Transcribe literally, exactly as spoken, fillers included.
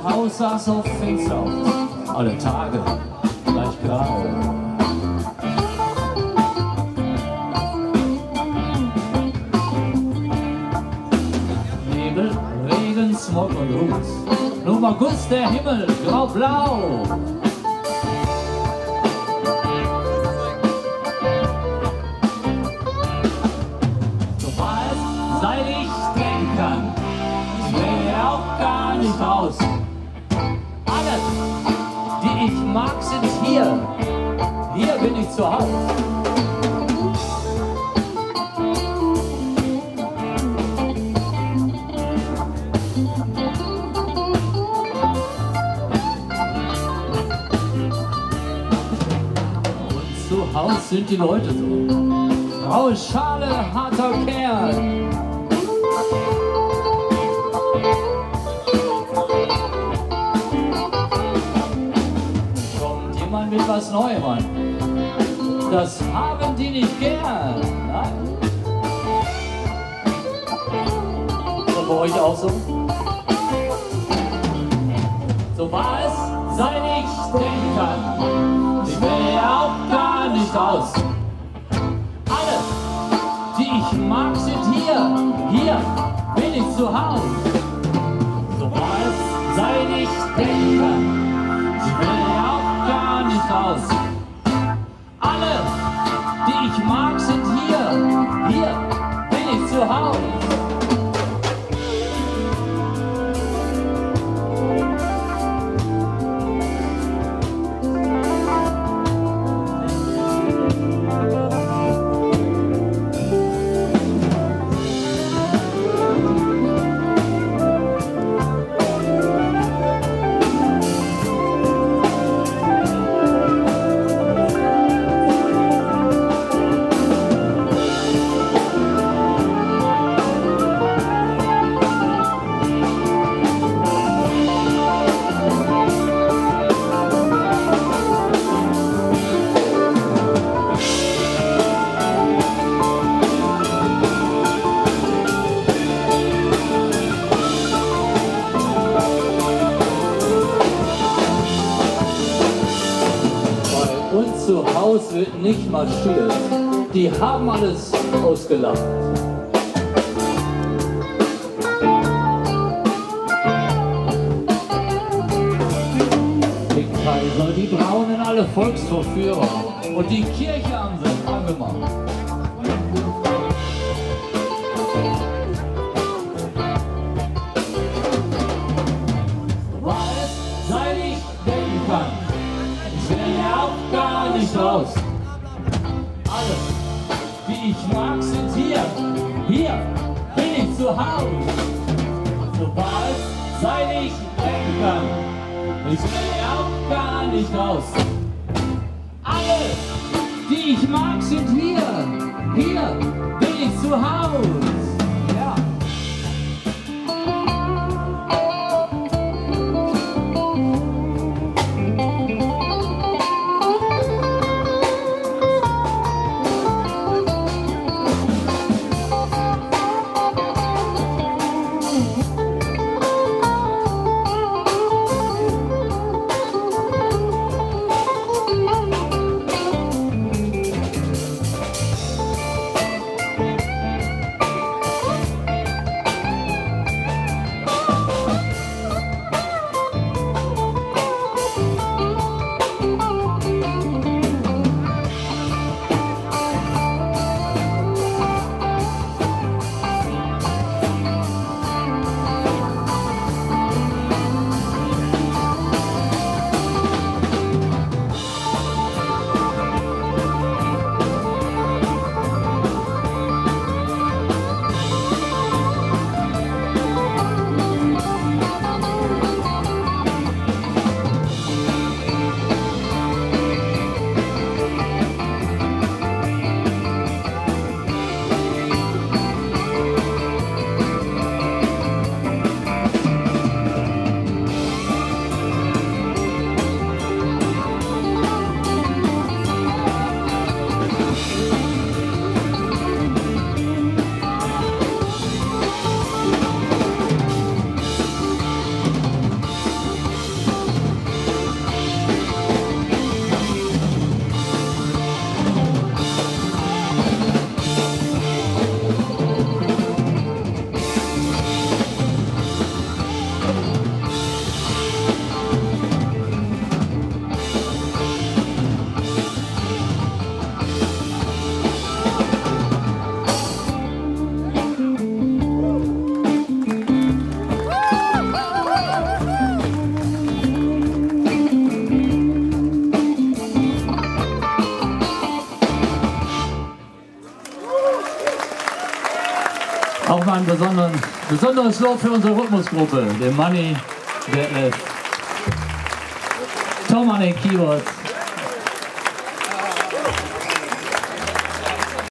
Haus saß auf Fenster, alle Tage gleich grau. Nebel, Regen, Smog und Ruß, nur im August der Himmel grau-blau. Seit ich denken kann, ich will auch gar nicht raus. Alle, die ich mag, sind hier. Hier bin ich zu Hause. Und zu Hause sind die Leute so. Graue Schale, harter Kerl. Kommt jemand mit was Neuem an? Das haben die nicht gern. Nein? Und bei euch auch so? So war es, seit ich denken kann. Ich will ja auch gar nicht raus. Alle, die ich mag, sind hier. Hier bin ich zu Hause. So war es, seit ich denken kann. Ich will ja auch gar nicht raus. Alle, die ich mag, sind hier. Hier bin ich zu Hause. Zu Hause wird nicht marschiert, die haben alles ausgelacht. Die Kaiser, die Braunen, alle Volksverführer und die Kirche haben sie angemacht. War es, seit ich denken kann, ich will ja auch gar nicht raus. Alle, die ich mag, sind hier. Hier bin ich zu Hause. So war es, seit ich denken kann. Ich will ja auch gar nicht raus. Alle, die ich mag, sind hier. Hier bin ich zu Hause. Ja. Auch mal ein besonderen, besonderes Lob für unsere Rhythmusgruppe, den Money Deadlift. Tom an den Keyboards.